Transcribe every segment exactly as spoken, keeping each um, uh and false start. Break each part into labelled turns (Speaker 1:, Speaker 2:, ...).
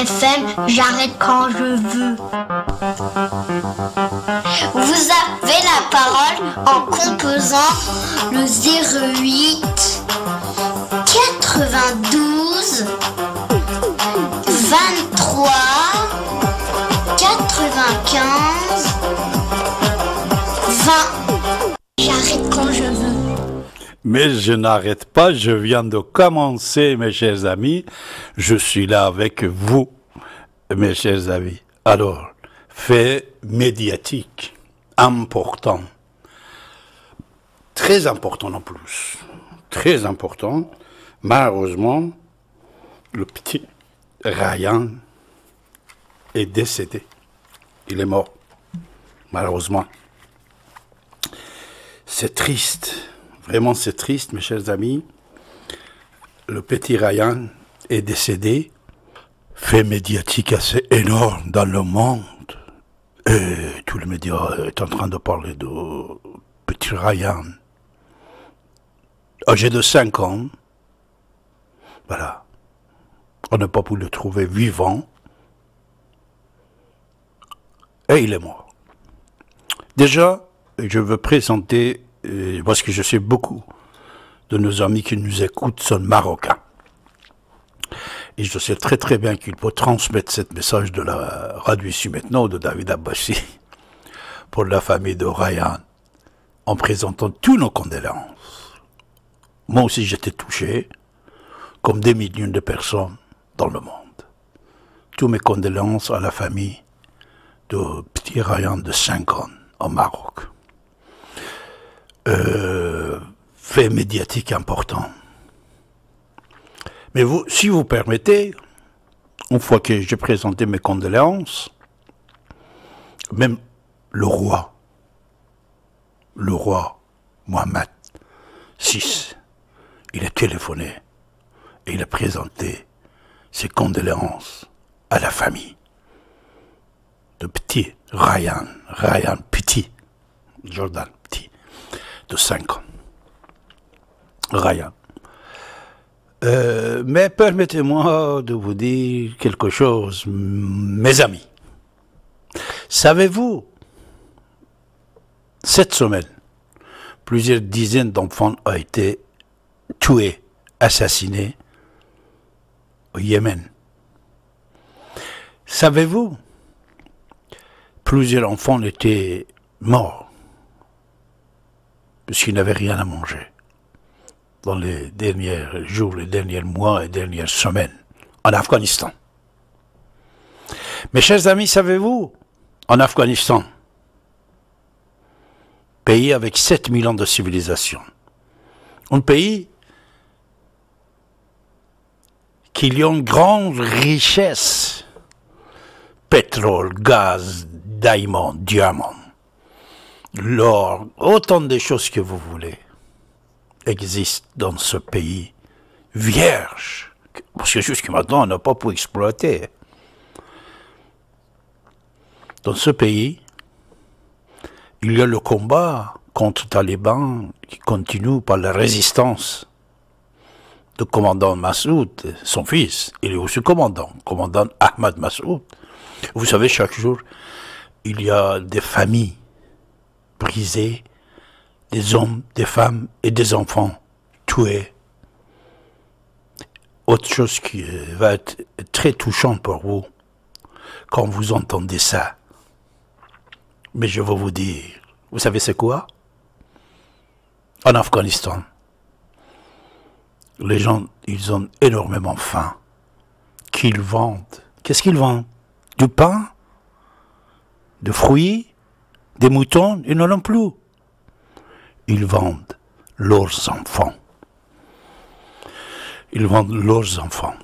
Speaker 1: F M, j'arrête quand je veux. Vous avez la parole en composant le zéro huit quatre-vingt-douze vingt-trois quatre-vingt-quinze vingt. J'arrête quand je veux.
Speaker 2: Mais je n'arrête pas, je viens de commencer, mes chers amis. Je suis là avec vous, mes chers amis. Alors, fait médiatique, important. Très important en plus. Très important. Malheureusement, le petit Ryan est décédé. Il est mort. Malheureusement. C'est triste. Vraiment, c'est triste, mes chers amis. Le petit Ryan est décédé. Fait médiatique assez énorme dans le monde. Et tous les médias sont en train de parler de petit Ryan. Âgé de cinq ans. Voilà. On n'a pas pu le trouver vivant. Et il est mort. Déjà, je veux présenter, euh, parce que je sais beaucoup de nos amis qui nous écoutent sont marocains. Et je sais très très bien qu'il peut transmettre ce message de la radio ici maintenant, de David Abbassi, pour la famille de Ryan, en présentant tous nos condoléances. Moi aussi j'étais touché, comme des millions de personnes dans le monde. Tous mes condoléances à la famille de petit Ryan de cinq ans au Maroc. Euh, fait médiatique important. Mais vous, si vous permettez, une fois que j'ai présenté mes condoléances, même le roi, le roi Mohammed six, il a téléphoné et il a présenté ses condoléances à la famille de petit Ryan, Ryan petit, Jordan petit, de cinq ans. Ryan. Euh, mais permettez-moi de vous dire quelque chose, mes amis. Savez-vous, cette semaine, plusieurs dizaines d'enfants ont été tués, assassinés au Yémen. Savez-vous, plusieurs enfants étaient morts parce qu'ils n'avaient rien à manger dans les derniers jours, les derniers mois et les dernières semaines en Afghanistan. Mes chers amis, savez-vous, en Afghanistan, pays avec sept mille ans de civilisation, un pays qui a une grande richesse, pétrole, gaz, diamants, diamants, l'or, autant de choses que vous voulez, existent dans ce pays vierge, parce que jusqu'à maintenant, on n'a pas pu exploiter. Dans ce pays, il y a le combat contre les talibans qui continue par la résistance du commandant Massoud, son fils. Il est aussi commandant, commandant Ahmad Massoud. Vous savez, chaque jour, il y a des familles brisées, des hommes, des femmes et des enfants tués. Autre chose qui va être très touchante pour vous, quand vous entendez ça. Mais je vais vous dire, vous savez c'est quoi? En Afghanistan, les gens, ils ont énormément faim. Qu'ils vendent. Qu'est-ce qu'ils vendent? Du pain? Des fruits? Des moutons? Ils n'en ont plus. Ils vendent leurs enfants. Ils vendent leurs enfants.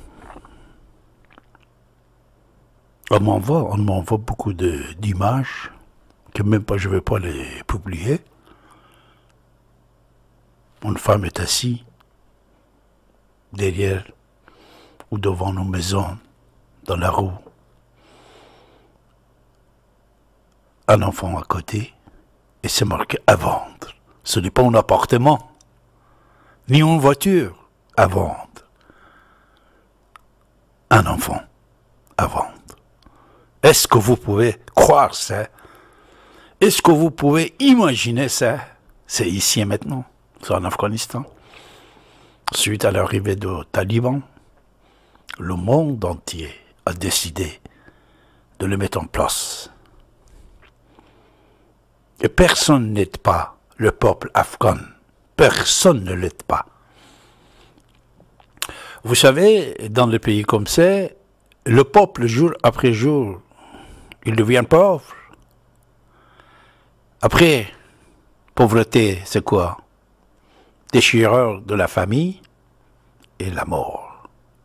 Speaker 2: On m'envoie, on m'envoie beaucoup d'images, que même pas je ne vais pas les publier. Une femme est assise derrière ou devant nos maisons, dans la rue. Un enfant à côté, et c'est marqué à vendre. Ce n'est pas un appartement, ni une voiture à vendre. Un enfant à vendre. Est-ce que vous pouvez croire ça? Est-ce que vous pouvez imaginer ça? C'est ici et maintenant, c'est en Afghanistan. Suite à l'arrivée des talibans, le monde entier a décidé de le mettre en place. Et personne n'aide pas le peuple afghan. Personne ne l'aide pas. Vous savez, dans les pays comme ça, le peuple, jour après jour, il devient pauvre. Après, pauvreté, c'est quoi? Déchireur de la famille et la mort.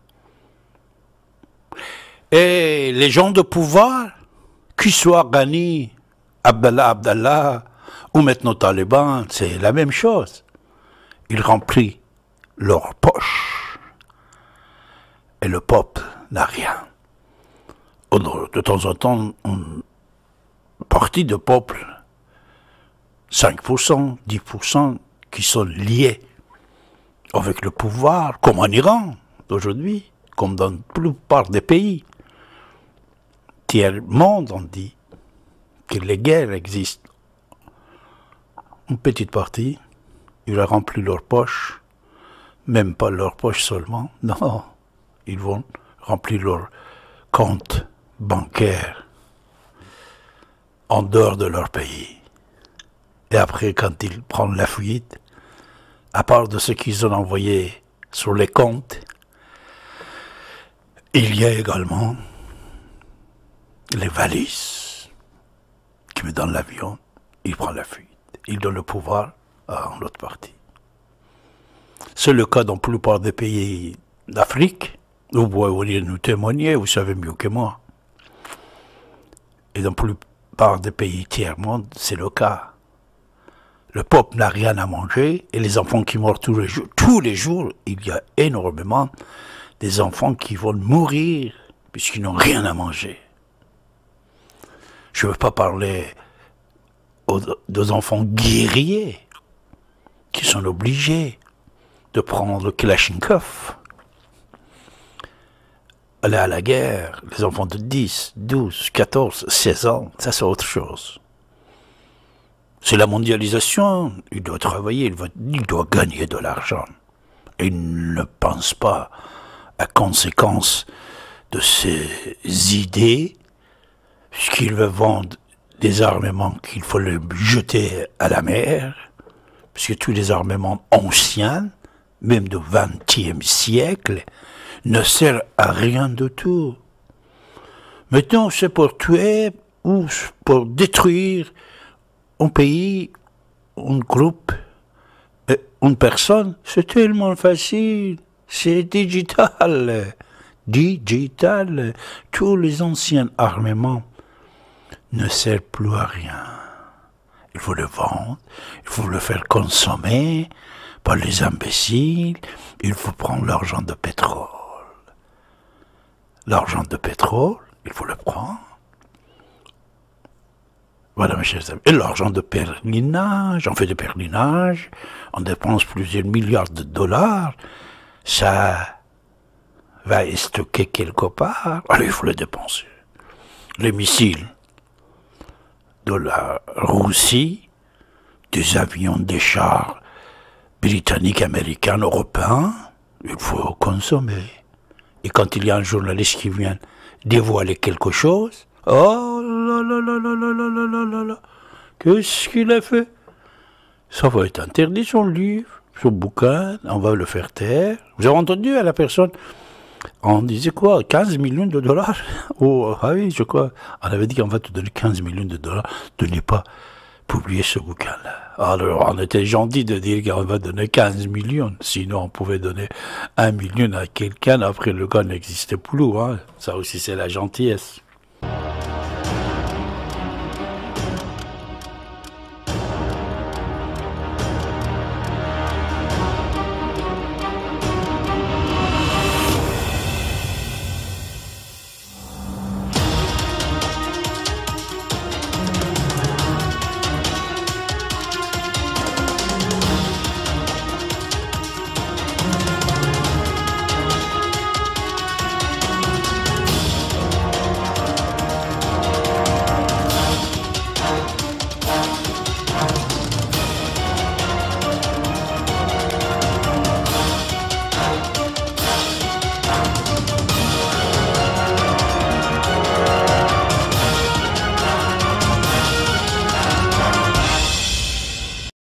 Speaker 2: Et les gens de pouvoir, qu'ils soient Ghani, Abdallah Abdallah ou maintenant Taliban, c'est la même chose. Ils remplissent leurs poches. Et le peuple n'a rien. De temps en temps, une partie de peuple, cinq pour cent, dix pour cent, qui sont liés avec le pouvoir, comme en Iran d'aujourd'hui, comme dans la plupart des pays. Tiers-monde, on dit que les guerres existent. Une petite partie, ils ont rempli leurs poches, même pas leurs poches seulement, non, ils vont remplir leur compte bancaire en dehors de leur pays. Et après, quand ils prennent la fuite, à part de ce qu'ils ont envoyé sur les comptes, il y a également les valises qui mettent dans l'avion, ils prennent la fuite. Ils donnent le pouvoir à l'autre partie. C'est le cas dans la plupart des pays d'Afrique. Vous pouvez nous témoigner, vous savez mieux que moi. Et dans la plupart des pays tiers-monde, c'est le cas. Le peuple n'a rien à manger et les enfants qui meurent tous les jours, tous les jours, il y a énormément des enfants qui vont mourir puisqu'ils n'ont rien à manger. Je ne veux pas parler aux, aux enfants guerriers qui sont obligés de prendre le Kalachnikov, aller à la guerre. Les enfants de dix, douze, quatorze, seize ans, ça c'est autre chose. C'est la mondialisation, il doit travailler, il, va, il doit gagner de l'argent. Il ne pense pas à conséquence de ses idées, puisqu'il veut vendre des armements qu'il faut les jeter à la mer, puisque tous les armements anciens, même du vingtième siècle, ne servent à rien du tout. Maintenant, c'est pour tuer ou pour détruire un pays, un groupe, une personne, c'est tellement facile. C'est digital. Digital. Tous les anciens armements ne servent plus à rien. Il faut le vendre, il faut le faire consommer par les imbéciles, il faut prendre l'argent de pétrole. L'argent de pétrole, il faut le prendre. Voilà, mes chers amis. Et l'argent de perlinage, on fait du perlinage, on dépense plusieurs milliards de dollars, ça va stocker quelque part, alors il faut le dépenser. Les missiles de la Russie, des avions, des chars britanniques, américains, européens, il faut consommer. Et quand il y a un journaliste qui vient dévoiler quelque chose, oh là là là là là là là là là là, qu'est-ce qu'il a fait? Ça va être interdit, son livre, son bouquin, on va le faire taire. Vous avez entendu à la personne, on disait quoi, quinze millions de dollars? Oh, ah oui, je crois, on avait dit qu'on va te donner quinze millions de dollars de ne pas publier ce bouquin-là. Alors, on était gentil de dire qu'on va donner quinze millions, sinon on pouvait donner un million à quelqu'un, après le gars n'existait plus, hein. Ça aussi c'est la gentillesse.